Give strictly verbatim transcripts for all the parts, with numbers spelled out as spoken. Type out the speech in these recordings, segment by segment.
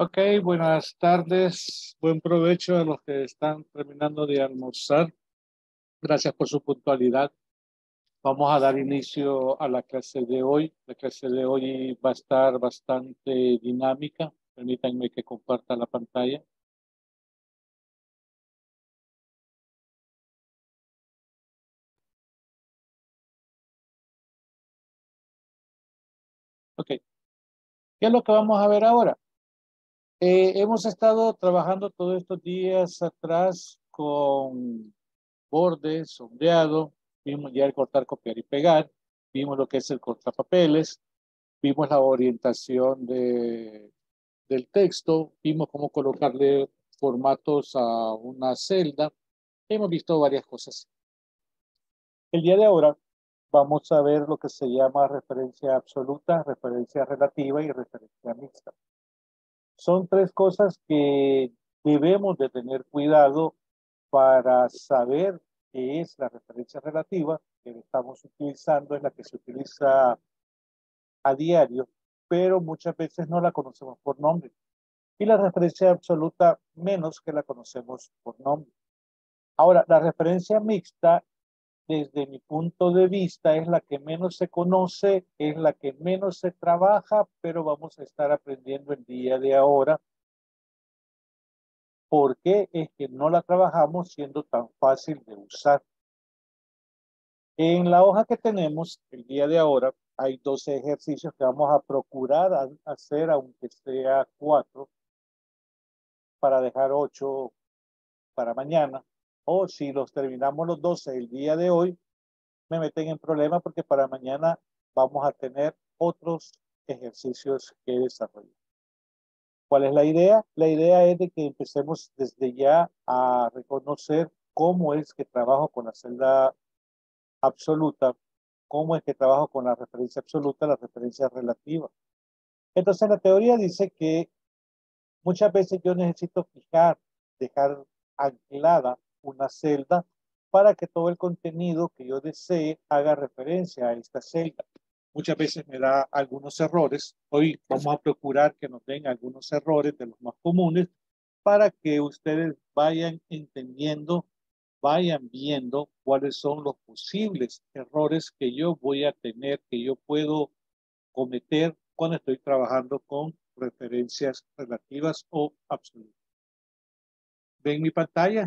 Ok, buenas tardes. Buen provecho a los que están terminando de almorzar. Gracias por su puntualidad. Vamos a dar inicio a la clase de hoy. La clase de hoy va a estar bastante dinámica. Permítanme que comparta la pantalla. Ok, ¿qué es lo que vamos a ver ahora? Eh, hemos estado trabajando todos estos días atrás con borde, sombreado, vimos ya el cortar, copiar y pegar, vimos lo que es el cortapapeles, vimos la orientación de, del texto, vimos cómo colocarle formatos a una celda, hemos visto varias cosas. El día de ahora vamos a ver lo que se llama referencia absoluta, referencia relativa y referencia mixta. Son tres cosas que debemos de tener cuidado para saber qué es la referencia relativa que estamos utilizando, es la que se utiliza a diario, pero muchas veces no la conocemos por nombre. Y la referencia absoluta menos que la conocemos por nombre. Ahora, la referencia mixta, desde mi punto de vista, es la que menos se conoce, es la que menos se trabaja, pero vamos a estar aprendiendo el día de ahora por qué es que no la trabajamos siendo tan fácil de usar. En la hoja que tenemos el día de ahora, hay doce ejercicios que vamos a procurar a hacer, aunque sea cuatro, para dejar ocho para mañana. O si los terminamos los doce el día de hoy, me meten en problemas porque para mañana vamos a tener otros ejercicios que desarrollar. ¿Cuál es la idea? La idea es de que empecemos desde ya a reconocer cómo es que trabajo con la celda absoluta, cómo es que trabajo con la referencia absoluta, la referencia relativa. Entonces la teoría dice que muchas veces yo necesito fijar, dejar anclada una celda para que todo el contenido que yo desee haga referencia a esta celda. Muchas veces me da algunos errores. Hoy vamos a procurar que nos den algunos errores de los más comunes para que ustedes vayan entendiendo, vayan viendo cuáles son los posibles errores que yo voy a tener, que yo puedo cometer cuando estoy trabajando con referencias relativas o absolutas. ¿Ven mi pantalla?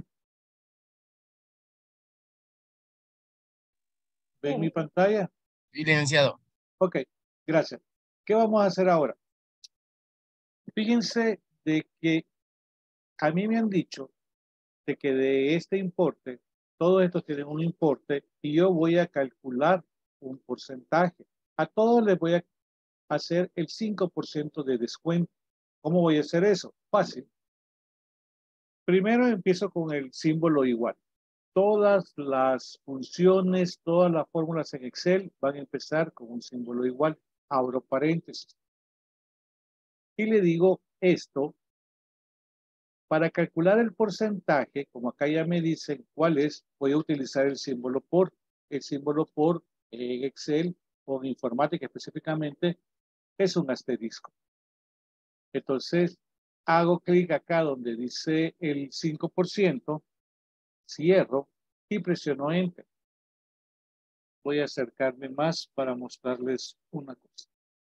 ¿Ven mi pantalla? Licenciado. Ok, gracias. ¿Qué vamos a hacer ahora? Fíjense de que a mí me han dicho de que de este importe, todos estos tienen un importe y yo voy a calcular un porcentaje. A todos les voy a hacer el cinco por ciento de descuento. ¿Cómo voy a hacer eso? Fácil. Primero empiezo con el símbolo igual. Todas las funciones, todas las fórmulas en Excel van a empezar con un símbolo igual. Abro paréntesis. Y le digo esto para calcular el porcentaje, como acá ya me dicen cuál es, voy a utilizar el símbolo por. El símbolo por en Excel o en informática específicamente es un asterisco. Entonces, hago clic acá donde dice el cinco por ciento, cierro y presiono Enter. Voy a acercarme más para mostrarles una cosa.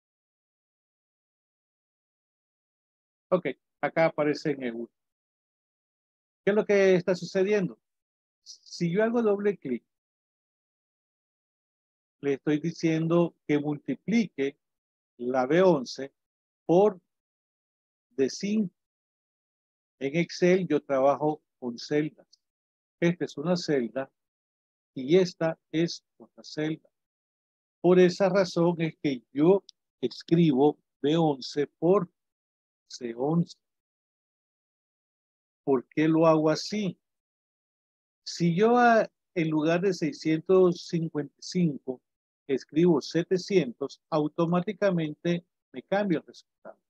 Ok, acá aparece en euro. ¿Qué es lo que está sucediendo? Si yo hago doble clic, le estoy diciendo que multiplique la B once por D cinco. En Excel yo trabajo con celdas. Esta es una celda y esta es otra celda. Por esa razón es que yo escribo B once por C once. ¿Por qué lo hago así? Si yo a, en lugar de seiscientos cincuenta y cinco escribo setecientos, automáticamente me cambia el resultado.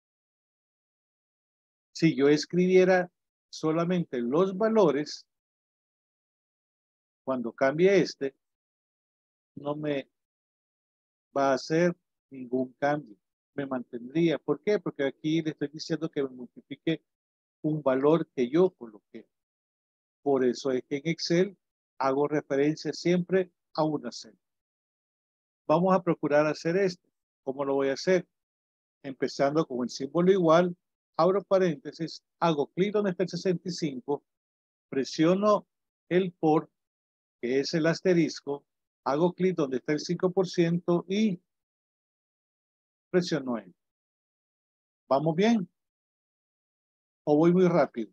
Si yo escribiera solamente los valores, cuando cambie este, no me va a hacer ningún cambio. me mantendría. ¿Por qué? Porque aquí le estoy diciendo que me multiplique un valor que yo coloqué. Por eso es que en Excel hago referencia siempre a una celda. Vamos a procurar hacer esto. ¿Cómo lo voy a hacer? Empezando con el símbolo igual, abro paréntesis, hago clic donde está el sesenta y cinco, presiono el por, que es el asterisco, hago clic donde está el cinco por ciento y presiono Enter. ¿Vamos bien? ¿O voy muy rápido?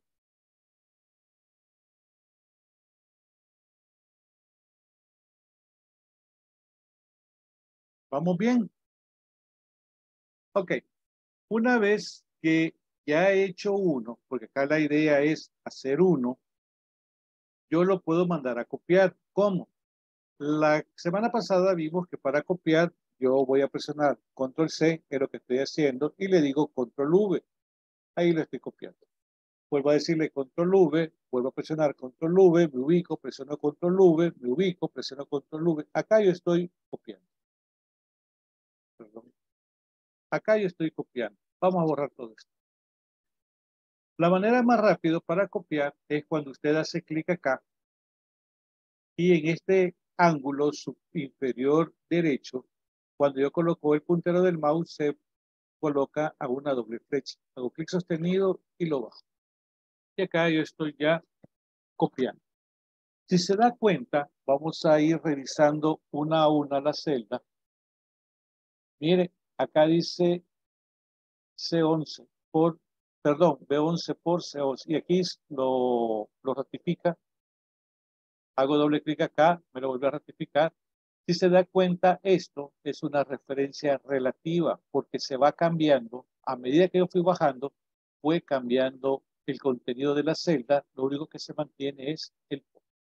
¿Vamos bien? Ok. Una vez que ya he hecho uno, porque acá la idea es hacer uno, yo lo puedo mandar a copiar. ¿Cómo? La semana pasada vimos que para copiar yo voy a presionar control C, que es lo que estoy haciendo, y le digo control V. Ahí lo estoy copiando. Vuelvo a decirle control V, vuelvo a presionar control V, me ubico, presiono control V, me ubico, presiono control V. Acá yo estoy copiando. Perdón. Acá yo estoy copiando. Vamos a borrar todo esto. La manera más rápida para copiar es cuando usted hace clic acá y en este ángulo superior derecho, cuando yo coloco el puntero del mouse, se coloca a una doble flecha. Hago clic sostenido y lo bajo. Y acá yo estoy ya copiando. Si se da cuenta, vamos a ir revisando una a una la celda. Mire, acá dice C once por, perdón, B once por C once. Y aquí lo, lo ratifica. Hago doble clic acá, me lo vuelve a ratificar. Si se da cuenta, esto es una referencia relativa porque se va cambiando. A medida que yo fui bajando, fue cambiando el contenido de la celda. Lo único que se mantiene es el.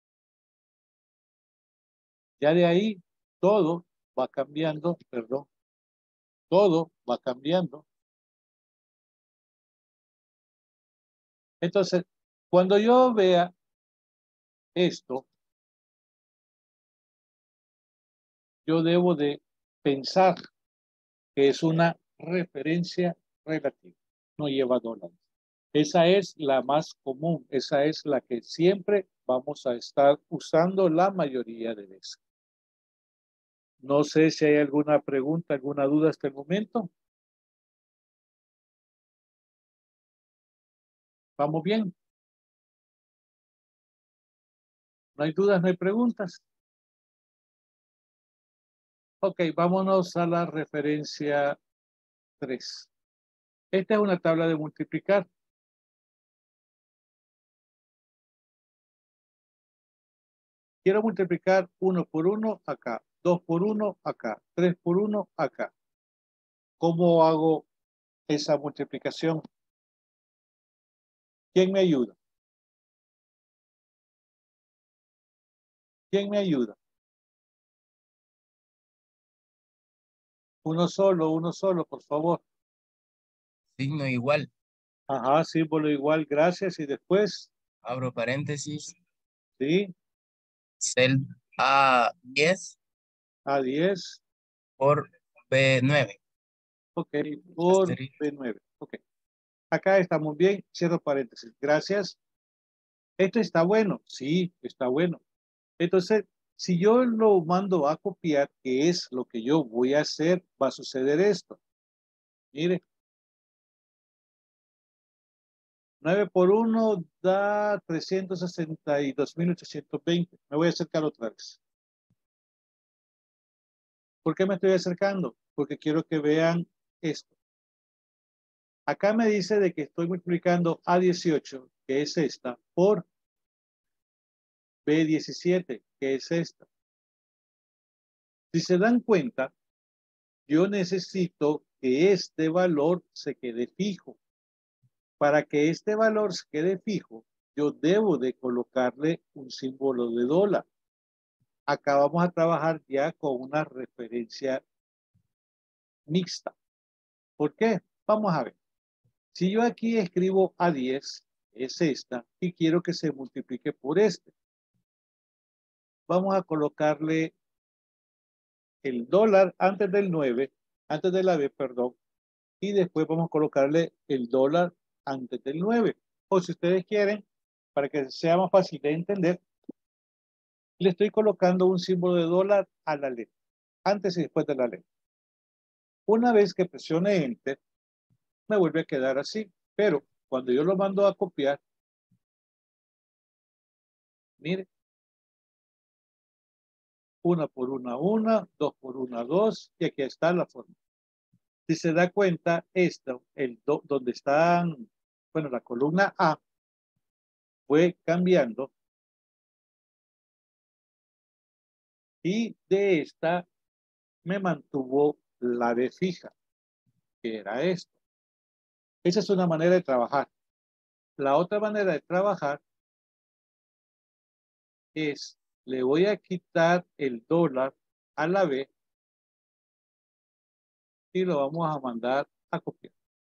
Ya de ahí, todo va cambiando, perdón, todo va cambiando. Entonces, cuando yo vea esto, yo debo de pensar que es una referencia relativa, no lleva dólares. Esa es la más común, esa es la que siempre vamos a estar usando la mayoría de veces. No sé si hay alguna pregunta, alguna duda hasta el momento. ¿Vamos bien? ¿No hay dudas, no hay preguntas? Ok, vámonos a la referencia tres. Esta es una tabla de multiplicar. Quiero multiplicar uno por uno acá, dos por uno acá, tres por uno acá. ¿Cómo hago esa multiplicación? ¿Quién me ayuda? ¿Quién me ayuda? Uno solo, uno solo, por favor. Signo igual. Ajá, símbolo igual, gracias. Y después, Abro paréntesis. sí, Cel A diez A diez. por B nueve. Ok, por Asterisco. B nueve. Ok. Acá estamos bien, cierro paréntesis. Gracias. Esto está bueno, sí, está bueno. Entonces, si yo lo mando a copiar, que es lo que yo voy a hacer, va a suceder esto. Mire, nueve por uno da trescientos sesenta y dos mil ochocientos veinte. Me voy a acercar otra vez. ¿Por qué me estoy acercando? Porque quiero que vean esto. Acá me dice de que estoy multiplicando A dieciocho, que es esta, por B diecisiete, que es esta. Si se dan cuenta, yo necesito que este valor se quede fijo. Para que este valor se quede fijo, yo debo de colocarle un símbolo de dólar. Acá vamos a trabajar ya con una referencia mixta. ¿Por qué? Vamos a ver. Si yo aquí escribo A diez, es esta, y quiero que se multiplique por este, vamos a colocarle el dólar antes del nueve, antes de la B, perdón, y después vamos a colocarle el dólar antes del nueve. O si ustedes quieren, para que sea más fácil de entender, le estoy colocando un símbolo de dólar a la letra, antes y después de la letra. Una vez que presione Enter, me vuelve a quedar así, pero cuando yo lo mando a copiar, mire, una por una, una, dos por una, dos, y aquí está la forma. Si se da cuenta, esto, el do, donde están, bueno, la columna A, fue cambiando, y de esta me mantuvo la B fija, que era esto. Esa es una manera de trabajar. La otra manera de trabajar es, le voy a quitar el dólar a la B y lo vamos a mandar a copiar.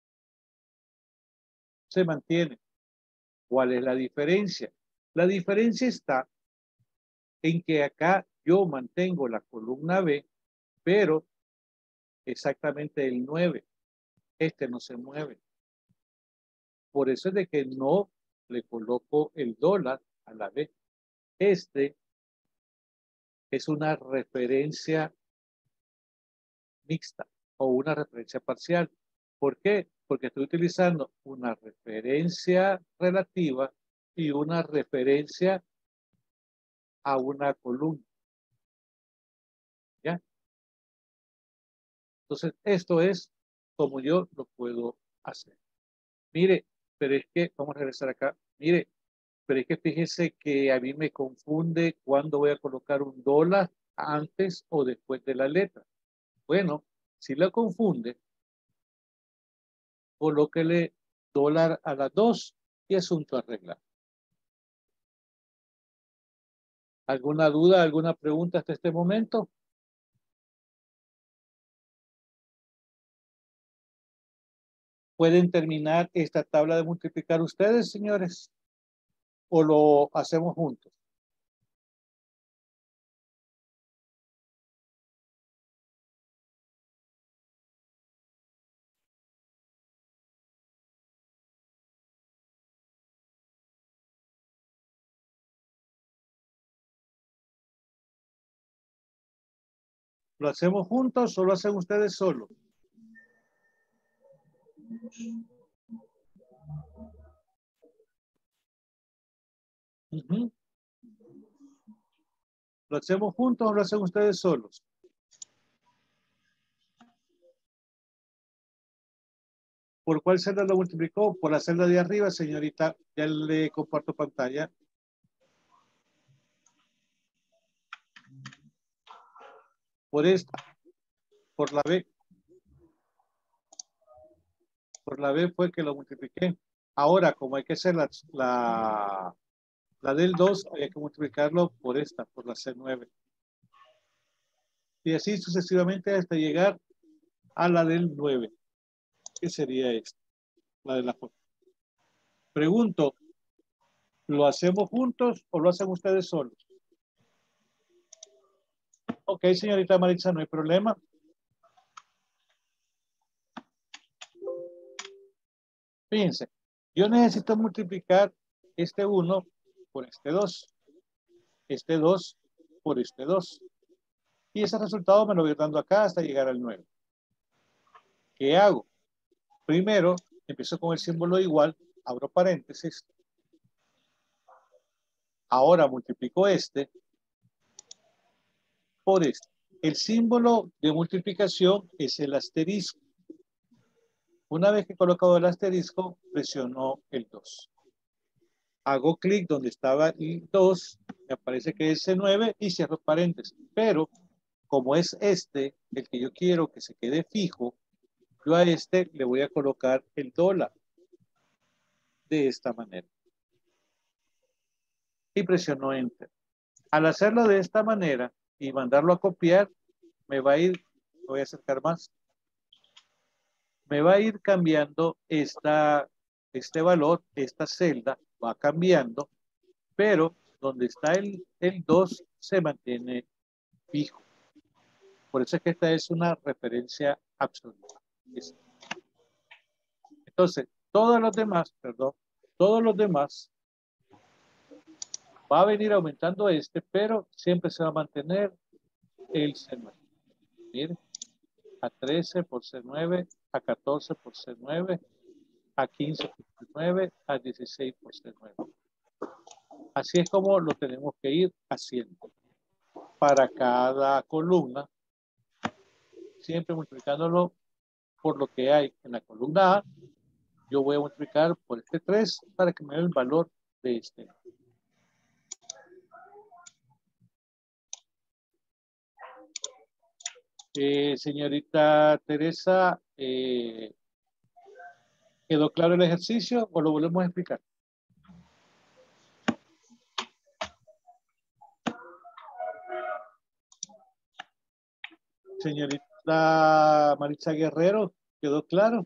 Se mantiene. ¿Cuál es la diferencia? La diferencia está en que acá yo mantengo la columna B, pero exactamente el nueve. Este no se mueve. Por eso es de que no le coloco el dólar a la B. Este es una referencia mixta o una referencia parcial. ¿Por qué? Porque estoy utilizando una referencia relativa y una referencia a una columna. ¿Ya? Entonces, esto es como yo lo puedo hacer. Mire, pero es que, vamos a regresar acá. Mire, pero es que fíjese que a mí me confunde cuando voy a colocar un dólar antes o después de la letra. Bueno, si la confunde, colóquele dólar a las dos y asunto arreglado. ¿Alguna duda, alguna pregunta hasta este momento? ¿Pueden terminar esta tabla de multiplicar ustedes, señores? ¿O lo hacemos juntos? ¿Lo hacemos juntos o lo hacen ustedes solos? Uh-huh. ¿Lo hacemos juntos o lo hacen ustedes solos? ¿Por cuál celda lo multiplicó? Por la celda de arriba, señorita. Ya le comparto pantalla. Por esta. Por la B. Por la B fue que lo multipliqué. Ahora, como hay que hacer la, la, la del dos, hay que multiplicarlo por esta, por la C nueve. Y así sucesivamente hasta llegar a la del nueve. ¿Qué sería esta? La de la foto. Pregunto, ¿lo hacemos juntos o lo hacen ustedes solos? Ok, señorita Maritza, no hay problema. Fíjense, yo necesito multiplicar este uno por este dos, este dos por este dos. Y ese resultado me lo voy dando acá hasta llegar al nueve. ¿Qué hago? Primero, empiezo con el símbolo igual, abro paréntesis. Ahora multiplico este por este. El símbolo de multiplicación es el asterisco. Una vez que he colocado el asterisco, presiono el dos. Hago clic donde estaba el dos, me aparece que es C nueve y cierro paréntesis. Pero, como es este el que yo quiero que se quede fijo, yo a este le voy a colocar el dólar de esta manera. Y presiono Enter. Al hacerlo de esta manera y mandarlo a copiar, me va a ir, voy a acercar más, me va a ir cambiando esta, este valor, esta celda va cambiando, pero donde está el, el dos se mantiene fijo. Por eso es que esta es una referencia absoluta. Entonces, todos los demás, perdón, todos los demás va a venir aumentando este, pero siempre se va a mantener el C nueve. Miren, a trece por C nueve, a catorce por C nueve, a quince por C nueve, a dieciséis por C nueve. Así es como lo tenemos que ir haciendo. Para cada columna, siempre multiplicándolo por lo que hay en la columna A, yo voy a multiplicar por este tres para que me dé el valor de este. Eh, señorita Teresa, eh, ¿quedó claro el ejercicio o lo volvemos a explicar? Señorita Maritza Guerrero, ¿quedó claro?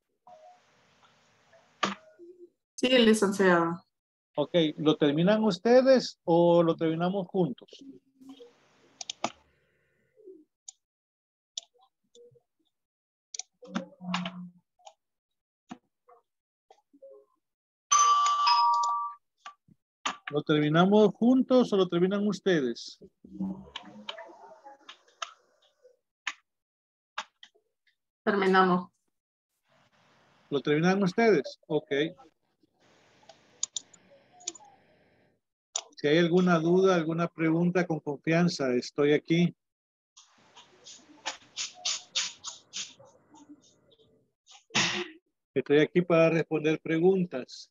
Sí, licenciado. Ok, ¿lo terminan ustedes o lo terminamos juntos? ¿Lo terminamos juntos o lo terminan ustedes? Terminamos. ¿Lo terminan ustedes? Ok. Si hay alguna duda, alguna pregunta, con confianza, estoy aquí. Estoy aquí para responder preguntas.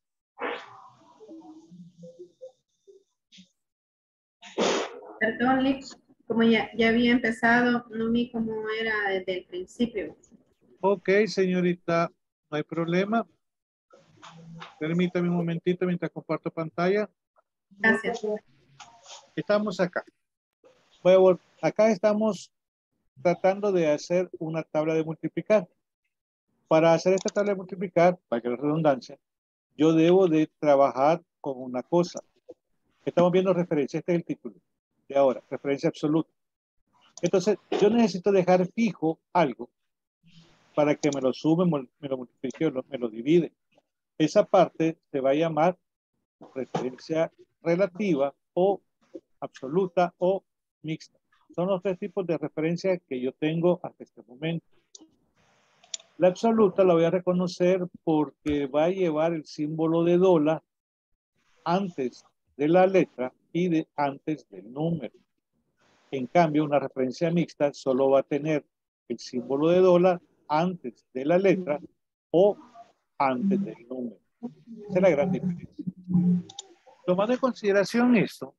Perdón, Lick, como ya, ya había empezado, no vi cómo era desde el principio. Ok, señorita, no hay problema. Permítame un momentito mientras comparto pantalla. Gracias. Estamos acá. Voy a vol- acá estamos tratando de hacer una tabla de multiplicar. Para hacer esta tabla de multiplicar, para que la redundancia, yo debo de trabajar con una cosa. Estamos viendo referencia, este es el título de ahora, referencia absoluta. Entonces, yo necesito dejar fijo algo para que me lo sume, me lo multiplique o me lo divide. Esa parte se va a llamar referencia relativa o absoluta o mixta. Son los tres tipos de referencia que yo tengo hasta este momento. La absoluta la voy a reconocer porque va a llevar el símbolo de dólar antes de la letra y de, antes del número. En cambio, una referencia mixta solo va a tener el símbolo de dólar antes de la letra o antes del número. Esa es la gran diferencia. Tomando en consideración esto,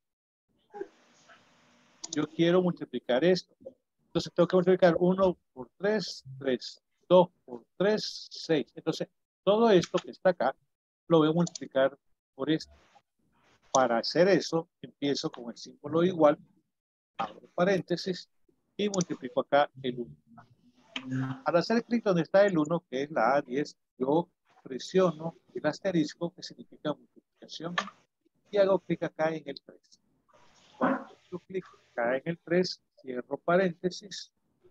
yo quiero multiplicar esto. Entonces tengo que multiplicar uno por tres, tres. dos por tres, seis. Entonces, todo esto que está acá, lo voy a multiplicar por esto. Para hacer eso, empiezo con el símbolo igual, abro paréntesis y multiplico acá el uno. Al hacer clic donde está el uno, que es la A diez, yo presiono el asterisco, que significa multiplicación, y hago clic acá en el tres. Cuando yo clic acá en el tres, cierro paréntesis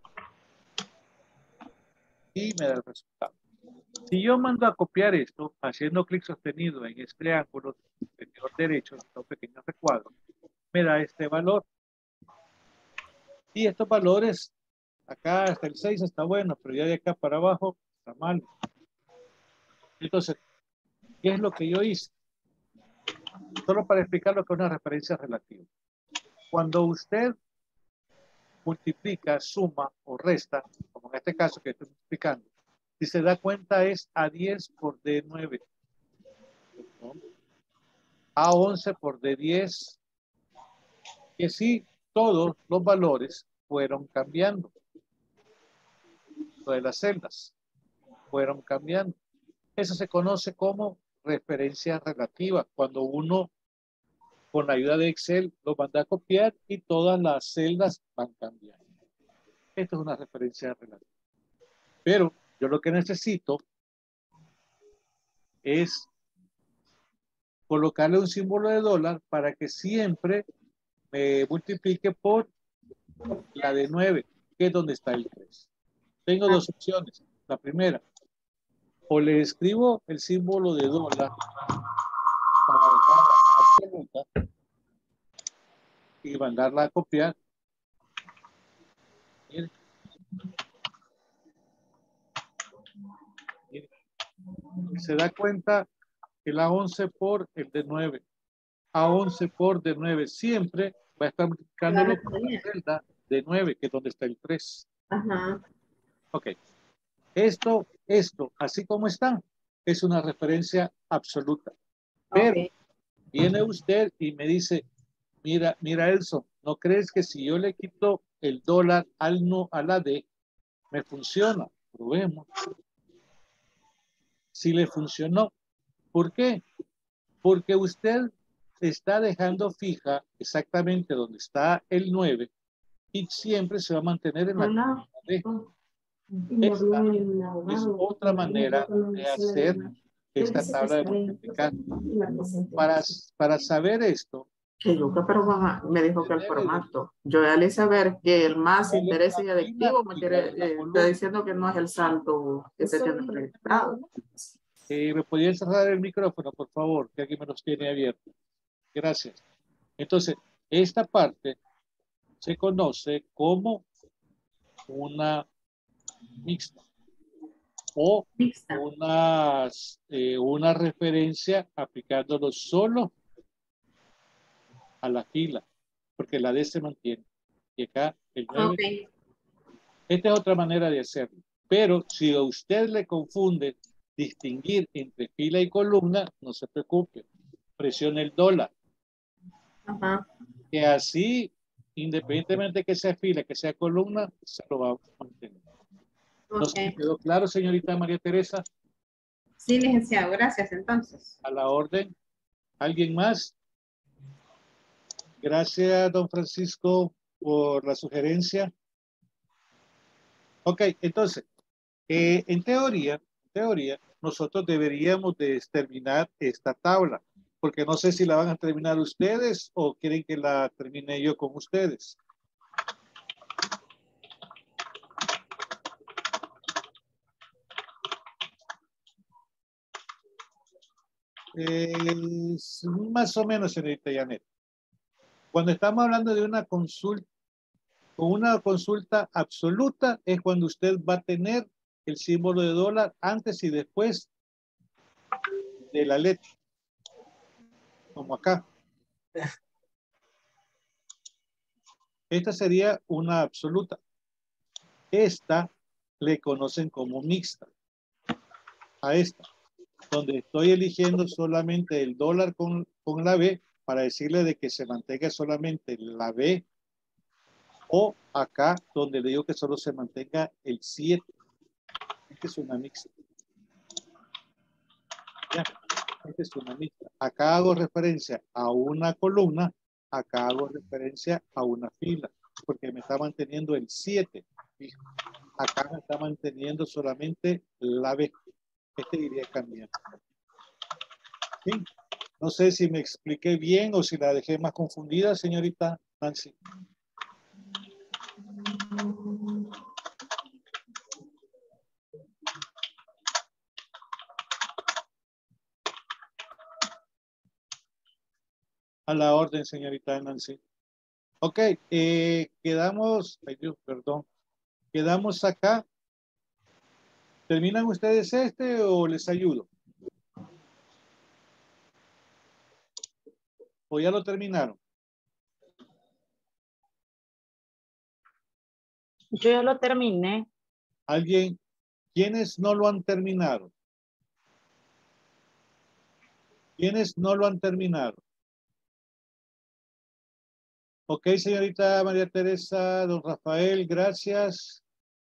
y me da el resultado. Si yo mando a copiar esto, haciendo clic sostenido en este ángulo superior derecho, en estos pequeños recuadros, me da este valor. Y estos valores, acá hasta el seis está bueno, pero ya de acá para abajo está mal. Entonces, ¿qué es lo que yo hice? Solo para explicar lo que es una referencia relativa. Cuando usted multiplica, suma o resta, como en este caso que estoy multiplicando, si se da cuenta es A diez por D nueve, A once por D diez, que sí, todos los valores fueron cambiando. Lo de las celdas fueron cambiando. Eso se conoce como referencia relativa, cuando uno con la ayuda de Excel lo manda a copiar y todas las celdas van cambiando. Esto es una referencia relativa. Pero yo lo que necesito es colocarle un símbolo de dólar para que siempre me multiplique por la de nueve, que es donde está el tres. Tengo dos opciones. La primera, O le escribo el símbolo de dólar para dejarla absoluta y mandarla a copiar. Mire. Mire. Se da cuenta que la once por el de nueve. A once por de nueve siempre va a estar multiplicándolo con la celda de nueve, que es donde está el tres. Ajá. Ok. Esto, esto, así como está, es una referencia absoluta. Pero Okay. viene usted y me dice, mira, mira Elson, ¿no crees que si yo le quito el dólar al no a la D, me funciona? Probemos. Si le funcionó. ¿Por qué? Porque usted está dejando fija exactamente donde está el nueve y siempre se va a mantener en la Hola. D. Y me habló Esta el es abogado. otra Me dijo manera que no de se le hacer llama. Él esta dice que tabla de está ahí. multiplicar. Y la presenté. Para, para saber esto, Que yo, pero van a- me dijo que el debe de formato. Yo ya le hice ver que el más igual en interés y una fila, adictivo me igual quiere, en una eh, está columna. diciendo que no es el saldo que se tiene proyectado. Eh, ¿Me podría cerrar el micrófono, por favor? Que aquí me los tiene abiertos. Gracias. Entonces, esta parte se conoce como una mixta o Mixta. una, eh, una referencia aplicándolo solo a la fila, porque la D se mantiene. Y acá el nueve. Okay. Esta es otra manera de hacerlo. Pero si a usted le confunde distinguir entre fila y columna, no se preocupe. Presione el dólar. Ajá. Que así, independientemente que sea fila, que sea columna, se lo va a mantener. ¿No se Okay. quedó claro, señorita María Teresa? Sí, licenciado, gracias entonces. A la orden. ¿Alguien más? Gracias, don Francisco, por la sugerencia. Ok, entonces, eh, en teoría, en teoría, nosotros deberíamos de terminar esta tabla, porque no sé si la van a terminar ustedes o quieren que la termine yo con ustedes. Eh, más o menos, señorita Janet. Cuando estamos hablando de una consulta, con una consulta absoluta, es cuando usted va a tener el símbolo de dólar antes y después de la letra, como acá. Esta sería una absoluta. Esta le conocen como mixta. A esta, donde estoy eligiendo solamente el dólar con, con la B para decirle de que se mantenga solamente la B, o acá donde le digo que solo se mantenga el siete. Esta es una mixta. Ya, esta es una mixta. Acá hago referencia a una columna, acá hago referencia a una fila, porque me está manteniendo el siete. Acá me está manteniendo solamente la B. Este iría cambiando. ¿Sí? No sé si me expliqué bien o si la dejé más confundida, señorita Nancy. A la orden, señorita Nancy. Ok, eh, quedamos, ay Dios, perdón, quedamos acá. ¿Terminan ustedes este o les ayudo? ¿O ya lo terminaron? Yo ya lo terminé. ¿Alguien? ¿Quiénes no lo han terminado? ¿Quiénes no lo han terminado? Ok, señorita María Teresa, don Rafael, gracias.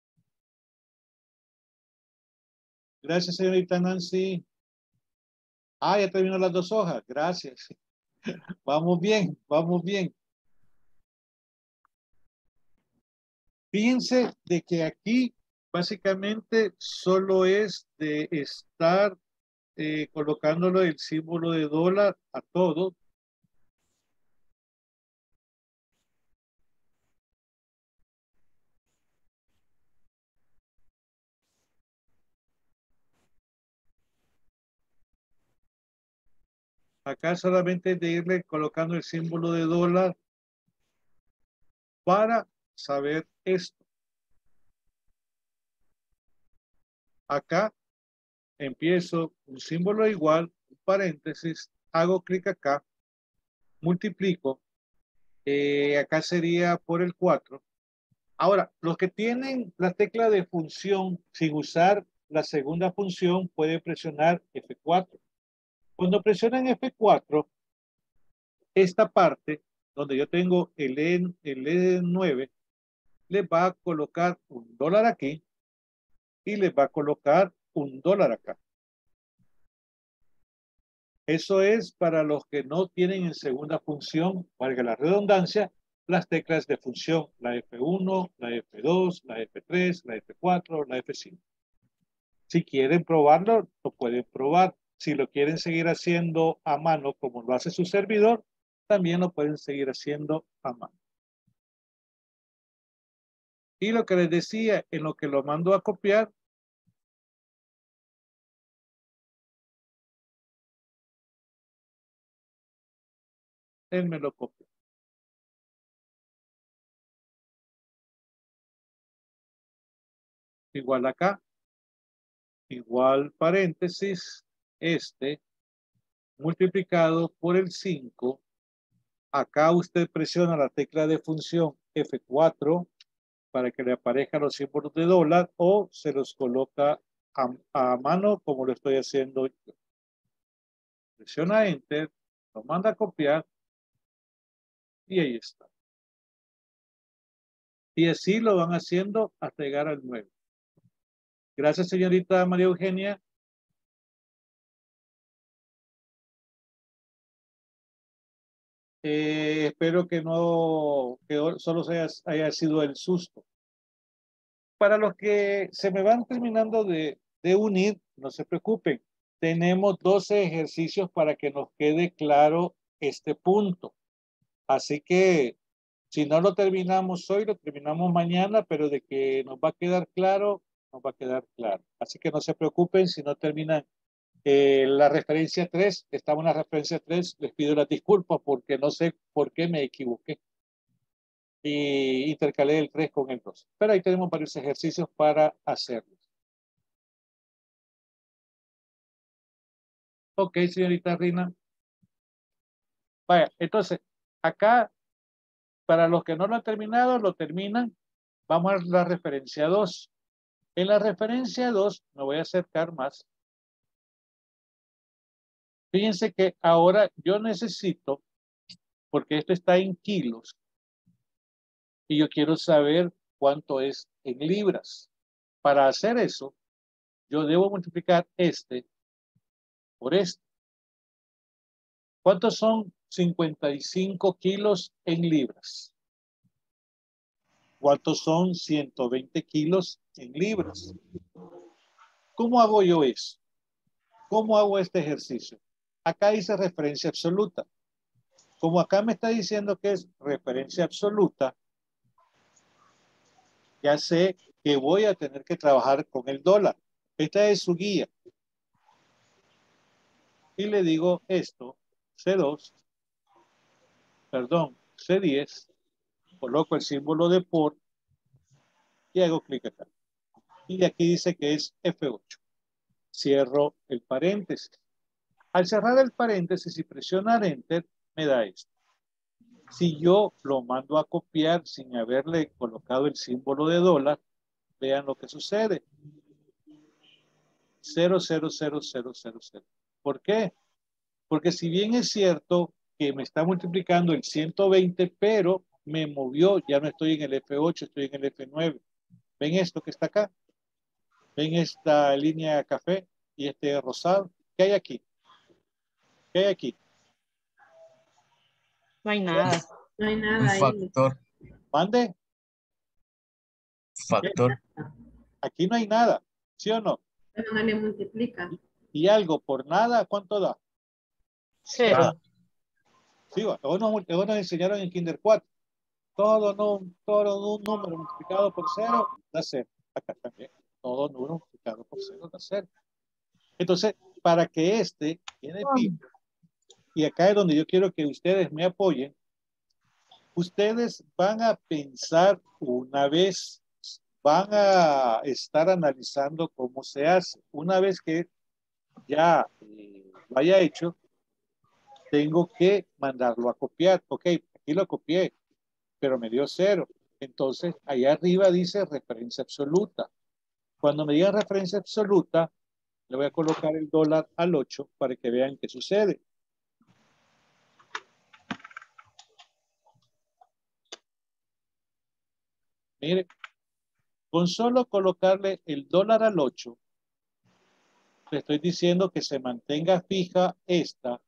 Gracias, señorita Nancy. Ah, ya terminó las dos hojas. Gracias. Vamos bien, vamos bien. Fíjense de que aquí básicamente solo es de estar eh, colocándolo el símbolo de dólar a todo. Acá solamente es de irle colocando el símbolo de dólar para saber esto. Acá empiezo un símbolo igual, un paréntesis, hago clic acá, multiplico, eh, acá sería por el cuatro. Ahora, los que tienen la tecla de función sin usar la segunda función pueden presionar F cuatro. Cuando presionan F cuatro, esta parte donde yo tengo el E, el E nueve, les va a colocar un dólar aquí y les va a colocar un dólar acá. Eso es para los que no tienen en segunda función, valga la redundancia, las teclas de función, la F uno, la F dos, la F tres, la F cuatro, la F cinco. Si quieren probarlo, lo pueden probar. Si lo quieren seguir haciendo a mano como lo hace su servidor, también lo pueden seguir haciendo a mano. Y lo que les decía, en lo que lo mando a copiar, él me lo copia. Igual acá, igual paréntesis, este, multiplicado por el cinco. Acá usted presiona la tecla de función F cuatro para que le aparezcan los símbolos de dólar o se los coloca a, a mano como lo estoy haciendo yo. Presiona Enter, lo manda a copiar y ahí está. Y así lo van haciendo hasta llegar al nueve. Gracias, señorita María Eugenia. Eh, espero que no, que solo haya, haya sido el susto. Para los que se me van terminando de, de unir, no se preocupen. Tenemos doce ejercicios para que nos quede claro este punto. Así que si no lo terminamos hoy, lo terminamos mañana, pero de que nos va a quedar claro, nos va a quedar claro. Así que no se preocupen si no terminan eh, la referencia tres. Estaba en la referencia tres, les pido las disculpas porque no sé por qué me equivoqué. Y intercalé el tres con el dos. Pero ahí tenemos varios ejercicios para hacerlos. Ok, señorita Rina. Vaya, entonces, acá, para los que no lo han terminado, lo terminan. Vamos a la referencia dos. En la referencia dos, me voy a acercar más. Fíjense que ahora yo necesito, porque esto está en kilos, y yo quiero saber cuánto es en libras. Para hacer eso, yo debo multiplicar este por este. ¿Cuántos son cincuenta y cinco kilos en libras? ¿Cuántos son ciento veinte kilos en libras? ¿Cómo hago yo eso? ¿Cómo hago este ejercicio? Acá dice referencia absoluta. Como acá me está diciendo que es referencia absoluta, ya sé que voy a tener que trabajar con el dólar. Esta es su guía. Y le digo esto, C dos, perdón, C diez, coloco el símbolo de por y hago clic acá. Y aquí dice que es F ocho. Cierro el paréntesis. Al cerrar el paréntesis y presionar Enter, me da esto. Si yo lo mando a copiar sin haberle colocado el símbolo de dólar, vean lo que sucede. cero, cero, cero, cero, cero, cero. ¿Por qué? Porque si bien es cierto que me está multiplicando el ciento veinte, pero me movió, ya no estoy en el F ocho, estoy en el F nueve. ¿Ven esto que está acá? ¿Ven esta línea café y este rosado? ¿Qué hay aquí? ¿Qué hay aquí? No hay nada. No hay Un nada ahí. factor, ¿Mande? factor. Aquí no hay nada, ¿sí o no? Pero no le multiplica. Y algo por nada, ¿cuánto da? Cero. Sí, o nos, o nos enseñaron en Kinder cuatro. Todo, no, todo un número multiplicado por cero da cero. Acá también. Todo número multiplicado por cero da cero. Entonces, para que este quede fijo, y acá es donde yo quiero que ustedes me apoyen, ustedes van a pensar una vez, van a estar analizando cómo se hace. Una vez que ya eh, lo haya hecho, tengo que mandarlo a copiar. Ok, aquí lo copié, pero me dio cero. Entonces, allá arriba dice referencia absoluta. Cuando me digan referencia absoluta, le voy a colocar el dólar al ocho para que vean qué sucede. Mire, con solo colocarle el dólar al ocho, le estoy diciendo que se mantenga fija esta,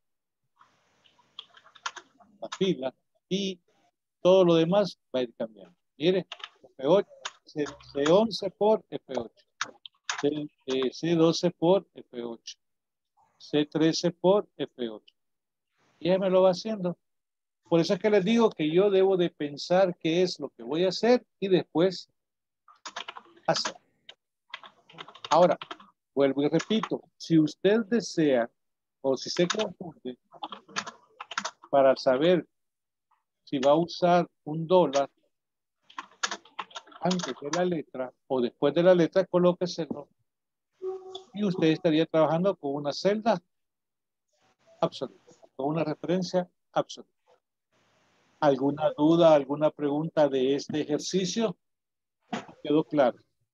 la fila, y todo lo demás va a ir cambiando. Mire, F ocho, C once por F ocho, C, eh, C doce por F ocho, C trece por F ocho. Y ya me lo va haciendo. Por eso es que les digo que yo debo de pensar qué es lo que voy a hacer y después hacer. Ahora, vuelvo y repito, si usted desea o si se confunde para saber si va a usar un dólar antes de la letra o después de la letra, colóqueselo y usted estaría trabajando con una celda absoluta, con una referencia absoluta. ¿Alguna duda, alguna pregunta de este ejercicio? ¿Quedó claro?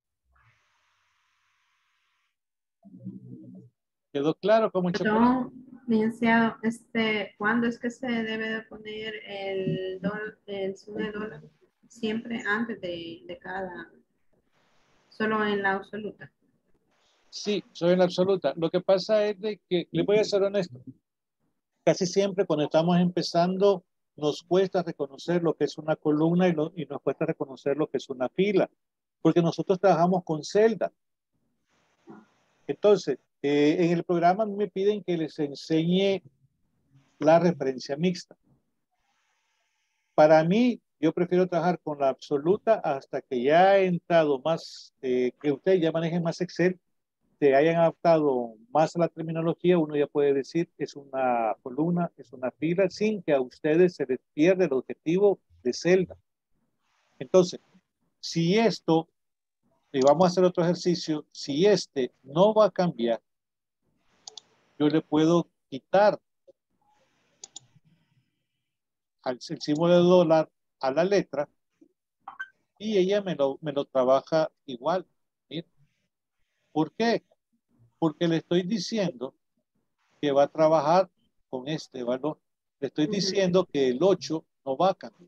¿Quedó claro cómo chocolate? Perdón, licenciado, este, ¿cuándo es que se debe de poner el dólar, el signo de dólar? Siempre antes de, de cada, solo en la absoluta. Sí, soy en la absoluta. Lo que pasa es de que, le voy a ser honesto, casi siempre cuando estamos empezando nos cuesta reconocer lo que es una columna y, lo, y nos cuesta reconocer lo que es una fila, porque nosotros trabajamos con celda. Entonces, eh, en el programa me piden que les enseñe la referencia mixta. Para mí, yo prefiero trabajar con la absoluta hasta que ya he entrado más, eh, que ustedes ya manejen más Excel, se hayan adaptado más a la terminología, uno ya puede decir es una columna, es una fila, sin que a ustedes se les pierda el objetivo de celda. Entonces, si esto, y vamos a hacer otro ejercicio, si este no va a cambiar, yo le puedo quitar al, el símbolo de dólar a la letra y ella me lo, me lo trabaja igual. ¿Sí? ¿Por qué? Porque le estoy diciendo que va a trabajar con este valor. Le estoy diciendo que el ocho no va a cambiar.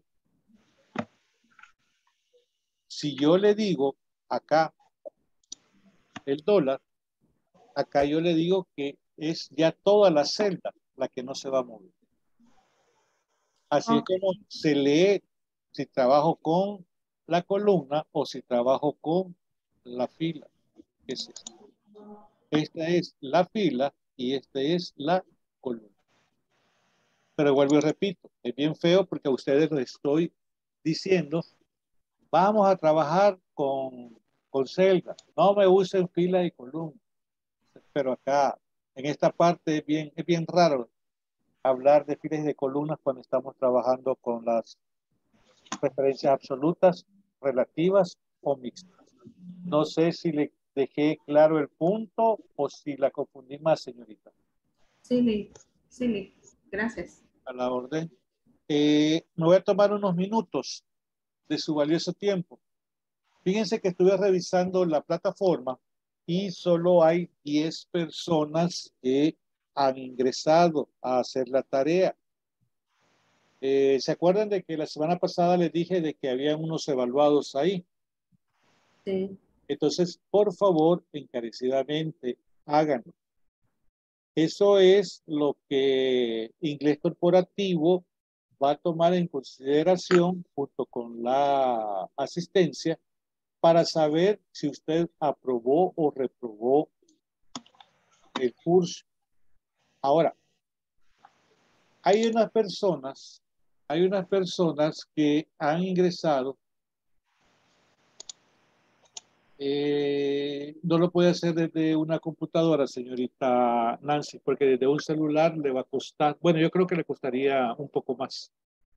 Si yo le digo acá el dólar, acá yo le digo que es ya toda la celda la que no se va a mover. Así Okay. es como se lee si trabajo con la columna o si trabajo con la fila. Es esta. Esta es la fila y esta es la columna. Pero vuelvo y repito, es bien feo porque a ustedes les estoy diciendo, vamos a trabajar con, con celda. No me usen fila y columna. Pero acá, en esta parte, es bien, es bien raro hablar de filas y de columnas cuando estamos trabajando con las referencias absolutas, relativas o mixtas. No sé si le dejé claro el punto o si la confundí más, señorita. Sí, Lee. Sí, Lee. Gracias. A la orden. Eh, me voy a tomar unos minutos de su valioso tiempo. Fíjense que estuve revisando la plataforma y solo hay diez personas que han ingresado a hacer la tarea. Eh, ¿Se acuerdan de que la semana pasada les dije de que había unos evaluados ahí? Sí. Entonces, por favor, encarecidamente, háganlo. Eso es lo que Inglés Corporativo va a tomar en consideración junto con la asistencia para saber si usted aprobó o reprobó el curso. Ahora, hay unas personas, hay unas personas que han ingresado. Eh, no lo puede hacer desde una computadora, señorita Nancy, porque desde un celular le va a costar, bueno, yo creo que le costaría un poco más.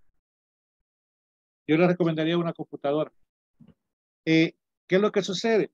Yo le recomendaría una computadora. Eh, ¿Qué es lo que sucede?